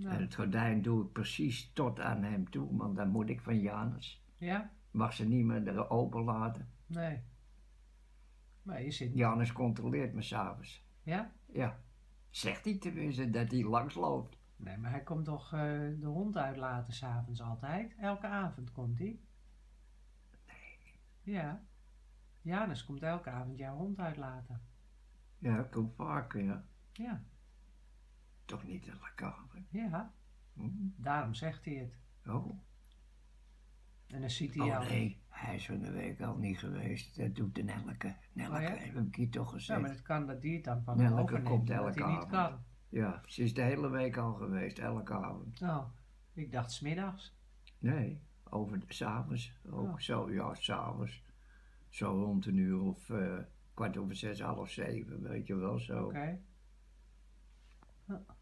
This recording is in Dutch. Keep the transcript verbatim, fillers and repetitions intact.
Nou. En het gordijn doe ik precies tot aan hem toe, want dan moet ik van Janus. Ja? Mag ze niet meer er open laten. Nee. Maar je zit... Janus controleert me s'avonds. Ja? Ja. Zegt hij tenminste dat hij langs loopt. Nee, maar hij komt toch uh, de hond uitlaten s'avonds altijd? Elke avond komt hij? Nee. Ja. Janus komt elke avond jouw hond uitlaten. Ja, dat komt vaker, ja. Ja. Toch niet in de kamer? Ja. Hm. Daarom zegt hij het. Oh. En dan ziet hij Oh jou... nee, hij is van de week al niet geweest. Dat doet de Nelleke. Nelleke, Oh, ja? heb ik hier toch gezegd. Ja, maar het kan dat die het dan van hem Nelleke overneemt, komt dat elke hij niet avond. kan. Ja, ze is de hele week al geweest, elke avond. Oh, ik dacht 's middags. Nee, over de, 's avonds ook. Oh. Zo, ja, 's avonds. Zo rond een uur of uh, kwart over zes, half zeven, weet je wel zo. Oké. Okay. Oh.